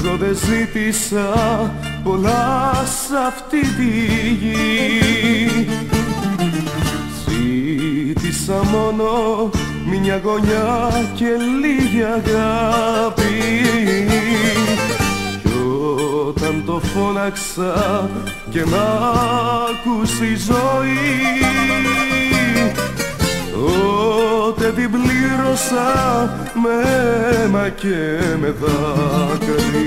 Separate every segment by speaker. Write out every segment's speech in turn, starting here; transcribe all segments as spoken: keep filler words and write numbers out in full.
Speaker 1: Εγώ δεν ζήτησα πολλά σ' αυτή τη γη. Ζήτησα μόνο μια γωνιά και λίγη αγάπη. Κι όταν το φώναξα και μ' άκουσε η ζωή, τότε την πλήρωσα με αίμα και με δάκρυ.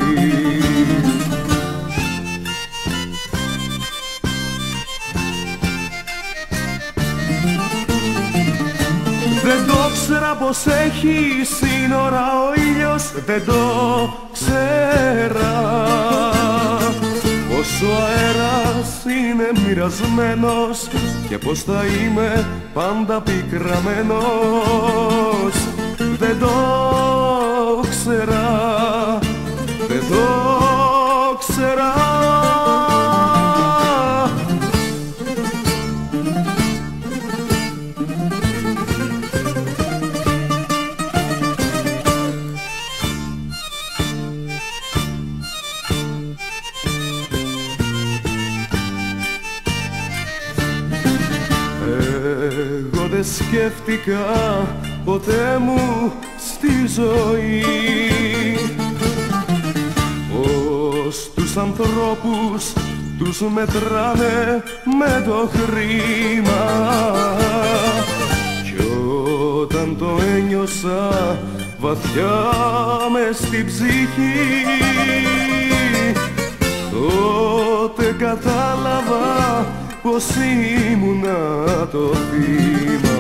Speaker 1: Δεν το ξέρα πως έχει σύνορα ο ήλιος, δεν το ξέρα πως ο αέρας είναι μοιρασμένος και πως θα είμαι πάντα πικραμένος. Δεν το ξέρα, δεν το ξέρα. Εγώ δεν σκέφτηκα ποτέ μου στη ζωή πως τους ανθρώπους τους μετράνε με το χρήμα. Κι όταν το ένιωσα βαθιά μες στην ψυχή, τότε κατάλαβα πως ήμουνα το θύμα.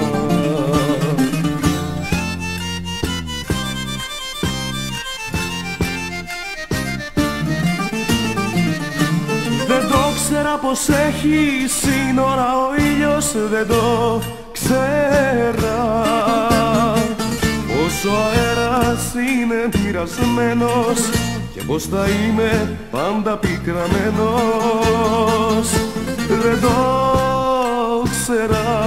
Speaker 1: Δεν το ξέρα πως έχει σύνορα ο ήλιος, δεν το ξέρα πως ο αέρας είναι μοιρασμένος και πως θα είμαι πάντα πικραμένος. Δεν το ξέρα.